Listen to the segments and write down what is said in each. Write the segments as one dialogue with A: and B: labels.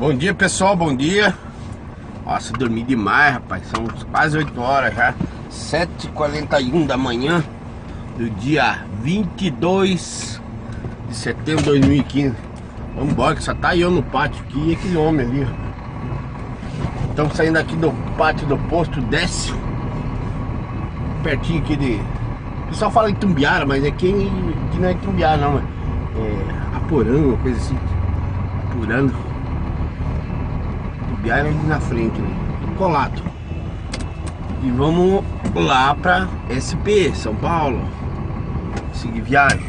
A: Bom dia, pessoal, bom dia. Nossa, dormi demais, rapaz. São quase 8 horas já. 7h41 da manhã do dia 22 de setembro de 2015. Vamos embora, que só tá eu no pátio aqui e aquele homem ali. Estamos saindo aqui do pátio do posto Décio, pertinho aqui de... O pessoal fala em Tumbiara, mas aqui não é Tumbiara não, é Aporã, uma coisa assim. Apurando. Tumbiara ali na frente, né? Colado. E vamos lá pra SP, São Paulo. Seguir viagem.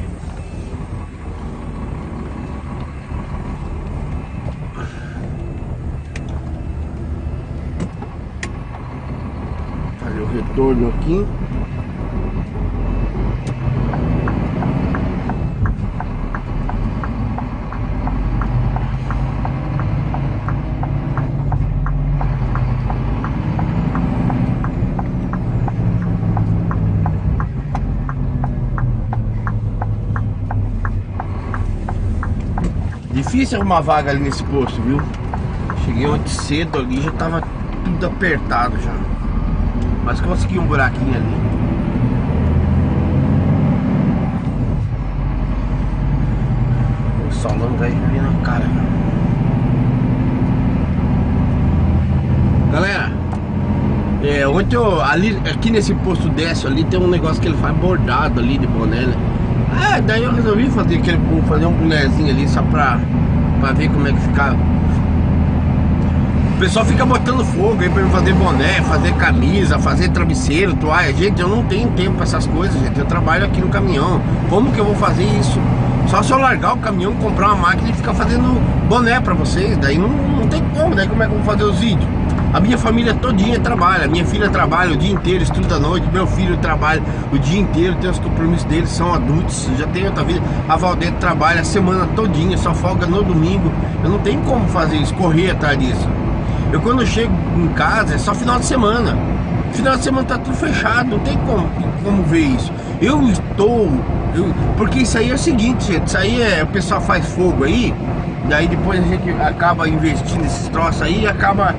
A: Fazer o retorno aqui. Difícil arrumar vaga ali nesse posto, viu? Cheguei ontem cedo ali, já tava tudo apertado já. Mas consegui um buraquinho ali. O solão vai vir na cara. Galera, ontem ali, aqui nesse posto Décio ali tem um negócio que ele faz bordado ali de boné, né? Daí eu resolvi fazer um bonézinho ali só pra ver como é que ficava. O pessoal fica botando fogo aí pra eu fazer boné, fazer camisa, fazer travesseiro, toalha. Gente, eu não tenho tempo pra essas coisas, gente. Eu trabalho aqui no caminhão. Como que eu vou fazer isso? Só se eu largar o caminhão, comprar uma máquina e ficar fazendo boné pra vocês. Daí não tem como, daí como é que eu vou fazer os vídeos? A minha família todinha trabalha, minha filha trabalha o dia inteiro, estuda à noite, meu filho trabalha o dia inteiro, tem os compromissos deles, são adultos, já tem outra vida. A Valdete trabalha a semana todinha, só folga no domingo. Eu não tenho como fazer isso, correr atrás disso. Eu quando chego em casa é só final de semana. Final de semana tá tudo fechado, não tem como ver isso. Porque isso aí é o seguinte, gente, isso aí o pessoal faz fogo aí, daí depois a gente acaba investindo nesses troços aí e acaba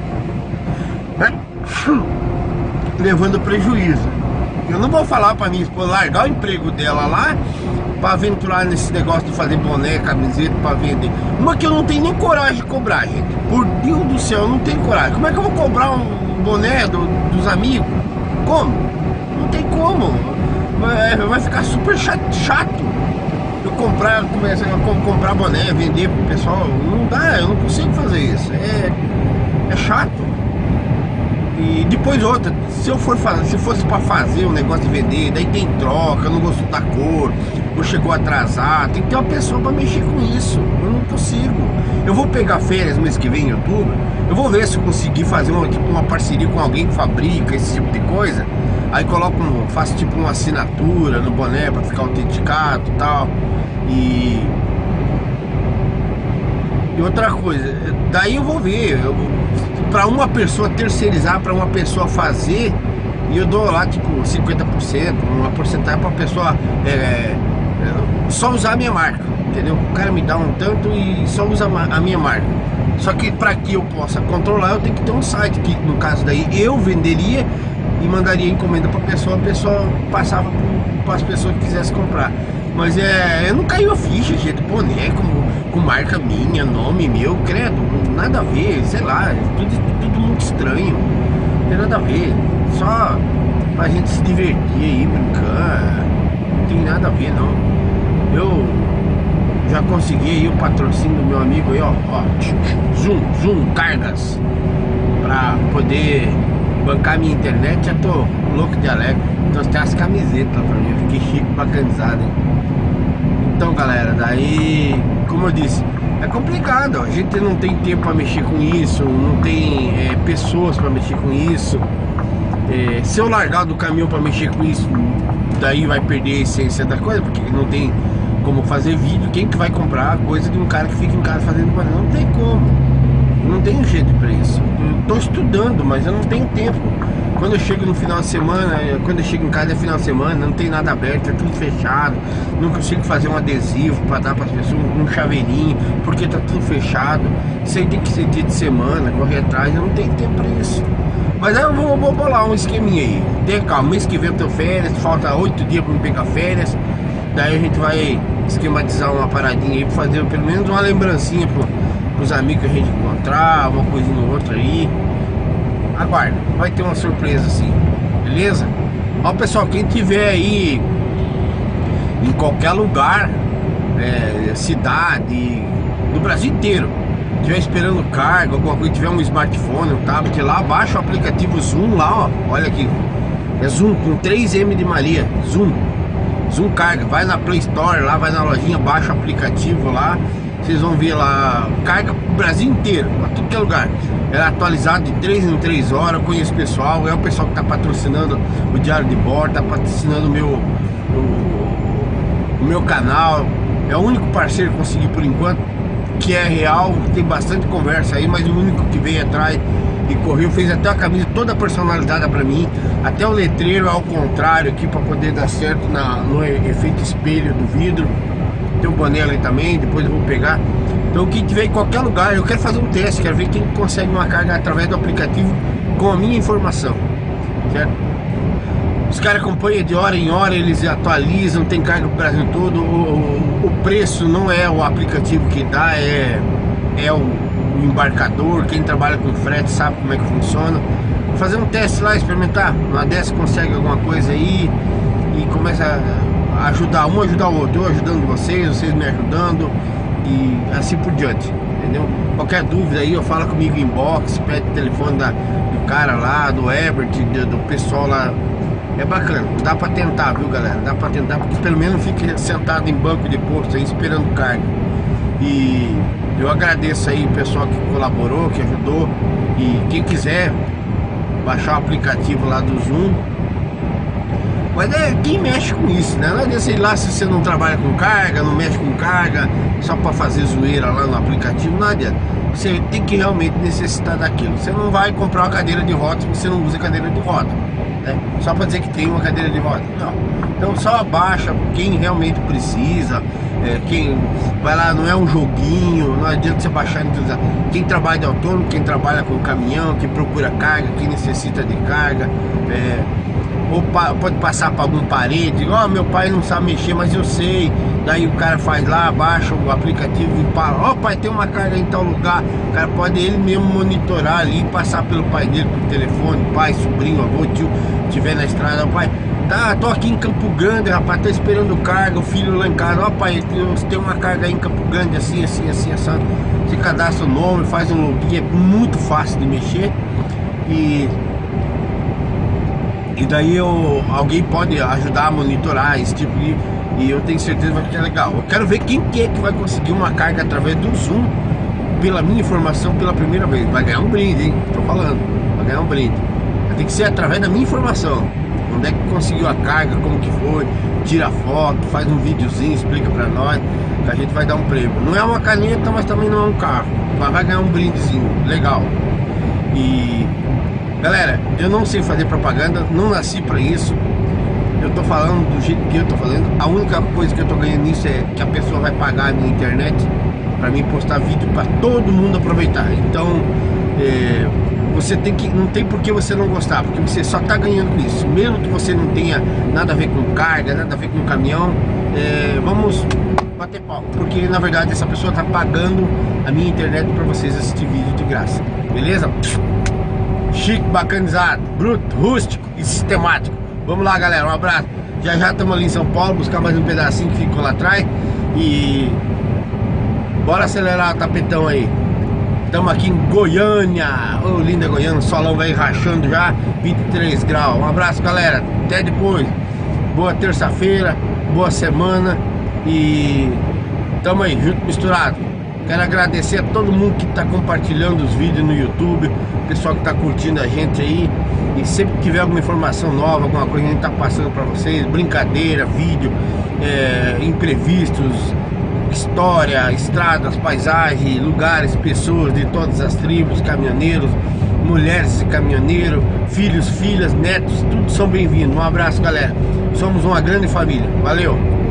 A: levando prejuízo. Eu não vou falar pra minha esposa largar o emprego dela lá pra aventurar nesse negócio de fazer boné, camiseta pra vender. Uma que eu não tenho nem coragem de cobrar, gente. Por Deus do céu, eu não tenho coragem. Como é que eu vou cobrar um boné dos amigos? Como? Não tem como. Vai ficar super chato. Eu começar a comprar boné, vender pro pessoal. Não dá, eu não consigo fazer isso. É chato. E depois outra, se fosse pra fazer um negócio de vender, daí tem troca, eu não gosto da cor, ou chegou atrasado, tem que ter uma pessoa pra mexer com isso. Eu não consigo. Eu vou pegar férias mês que vem, em outubro, eu vou ver se eu conseguir fazer uma parceria com alguém que fabrica esse tipo de coisa. Aí faço tipo uma assinatura no boné pra ficar autenticado e tal. E outra coisa, daí eu vou ver, pra uma pessoa terceirizar, pra uma pessoa fazer, e eu dou lá tipo 50%, uma porcentagem pra pessoa só usar a minha marca, entendeu? O cara me dá um tanto e só usa a minha marca. Só que pra que eu possa controlar, eu tenho que ter um site, que no caso daí eu venderia e mandaria encomenda pra pessoa, a pessoa passava para as pessoas que quisessem comprar. Mas eu não caiu a ficha, gente, boné com marca minha, nome meu, credo, nada a ver, sei lá, tudo muito estranho, não tem nada a ver, só pra gente se divertir aí, brincar, não tem nada a ver não. Eu já consegui aí o patrocínio do meu amigo aí, ó, Zoom Cargas, pra poder bancar minha internet. Já tô louco de alegre. Então tem as camisetas lá pra mim, eu fiquei chique, bacanizado, hein? Então galera, daí, como eu disse, é complicado, a gente não tem tempo pra mexer com isso, não tem pessoas pra mexer com isso. Se eu largar do caminhão pra mexer com isso, daí vai perder a essência da coisa, porque não tem como fazer vídeo. Quem que vai comprar coisa de um cara que fica em casa fazendo coisa? Não tem como. não tenho jeito para isso. Eu tô estudando, mas eu não tenho tempo. Quando eu chego no final de semana, quando eu chego em casa é final de semana, não tem nada aberto, é tudo fechado. Não consigo fazer um adesivo para dar para as pessoas, um chaveirinho, porque tá tudo fechado. Isso aí tem que ser dia de semana, correr atrás, eu não tenho tempo para isso. Mas aí eu vou bolar um esqueminha aí. Tenha calma, mês que vem eu tenho férias, falta 8 dias para me pegar férias. Daí a gente vai esquematizar uma paradinha aí para fazer pelo menos uma lembrancinha pros amigos que a gente encontrar, uma coisinha ou outra aí. Aguarda, vai ter uma surpresa assim, beleza? Ó pessoal, quem tiver aí em qualquer lugar, cidade, do Brasil inteiro, tiver esperando carga, alguma coisa, tiver um smartphone, um tablet lá, baixa o aplicativo Zoom lá, ó, olha aqui, é Zoom com 3M de Maria, Zoom Carga, vai na Play Store lá, vai na lojinha, baixa o aplicativo lá, vocês vão ver lá, carga pro Brasil inteiro, pra tudo que é lugar. É atualizado de 3 em 3 horas, eu conheço o pessoal, é o pessoal que tá patrocinando o Diário de Bordo, tá patrocinando o meu canal. É o único parceiro que consegui por enquanto, que é real, tem bastante conversa aí, mas o único que veio atrás e correu, fez até a camisa toda personalizada pra mim, até o letreiro ao contrário aqui pra poder dar certo no efeito espelho do vidro. Tem um boné ali também, depois eu vou pegar. Então quem tiver em qualquer lugar, eu quero fazer um teste, quero ver quem consegue uma carga através do aplicativo com a minha informação, certo? Os caras acompanham de hora em hora, eles atualizam, tem carga pro Brasil todo. O preço não é o aplicativo que dá, é o embarcador, quem trabalha com frete sabe como é que funciona. Vou fazer um teste lá, experimentar, uma dessa consegue alguma coisa aí e começa a ajudar um, ajudar o outro, eu ajudando vocês me ajudando e assim por diante, entendeu? Qualquer dúvida aí, eu falo comigo em inbox, pede o telefone do cara lá, do Herbert, do pessoal lá. É bacana, dá pra tentar, viu galera? Dá pra tentar, porque pelo menos fique sentado em banco de posto aí esperando carga. E eu agradeço aí o pessoal que colaborou, que ajudou. E quem quiser baixar o aplicativo lá do Zoom, mas quem mexe com isso, né? Não adianta sei lá se você não trabalha com carga, não mexe com carga, só pra fazer zoeira lá no aplicativo, não adianta. Você tem que realmente necessitar daquilo. Você não vai comprar uma cadeira de roda se você não usa cadeira de roda, né? Só pra dizer que tem uma cadeira de roda, não. Então só baixa quem realmente precisa, quem vai lá, não é um joguinho, não adianta você baixar e não usar. Quem trabalha de autônomo, quem trabalha com caminhão, quem procura carga, quem necessita de carga, ou pode passar para algum parente, meu pai não sabe mexer, mas eu sei. Daí o cara faz lá, baixa o aplicativo e fala, pai, tem uma carga em tal lugar. O cara pode ele mesmo monitorar ali, passar pelo pai dele por telefone, pai, sobrinho, avô, tio, estiver na estrada, pai, tô aqui em Campo Grande, rapaz, tô esperando carga, o filho lá em casa, pai, tem uma carga aí em Campo Grande, assim, assim, assim, assim. Você cadastra o nome, faz um login, é muito fácil de mexer. E daí alguém pode ajudar a monitorar esse tipo de... E eu tenho certeza que vai ficar legal. Eu quero ver quem que vai conseguir uma carga através do Zoom, pela minha informação, pela primeira vez. Vai ganhar um brinde, hein? Tô falando, vai ganhar um brinde. Tem que ser através da minha informação. Onde é que conseguiu a carga, como que foi, tira foto, faz um videozinho, explica pra nós, que a gente vai dar um prêmio. Não é uma caneta, mas também não é um carro, mas vai ganhar um brindezinho, legal. E... galera, eu não sei fazer propaganda, não nasci pra isso. Eu tô falando do jeito que eu tô fazendo. A única coisa que eu tô ganhando nisso é que a pessoa vai pagar a minha internet pra mim postar vídeo pra todo mundo aproveitar. Então, você tem que... não tem por que você não gostar, porque você só tá ganhando com isso. Mesmo que você não tenha nada a ver com carga, nada a ver com caminhão, vamos bater pau. Porque na verdade essa pessoa tá pagando a minha internet pra vocês assistir vídeo de graça. Beleza? Chique, bacanizado, bruto, rústico e sistemático. Vamos lá galera, um abraço. Já estamos ali em São Paulo, buscar mais um pedacinho que ficou lá atrás. E bora acelerar o tapetão aí. Estamos aqui em Goiânia. Ô, linda Goiânia, o solão vai rachando já, 23 graus. Um abraço galera, até depois. Boa terça-feira, boa semana. E tamo aí, junto, misturado. Quero agradecer a todo mundo que está compartilhando os vídeos no YouTube, o pessoal que está curtindo a gente aí. E sempre que tiver alguma informação nova, alguma coisa que a gente está passando para vocês, brincadeira, vídeo, imprevistos, história, estradas, paisagens, lugares, pessoas de todas as tribos, caminhoneiros, mulheres e caminhoneiros, filhos, filhas, netos, tudo são bem-vindos. Um abraço, galera. Somos uma grande família. Valeu!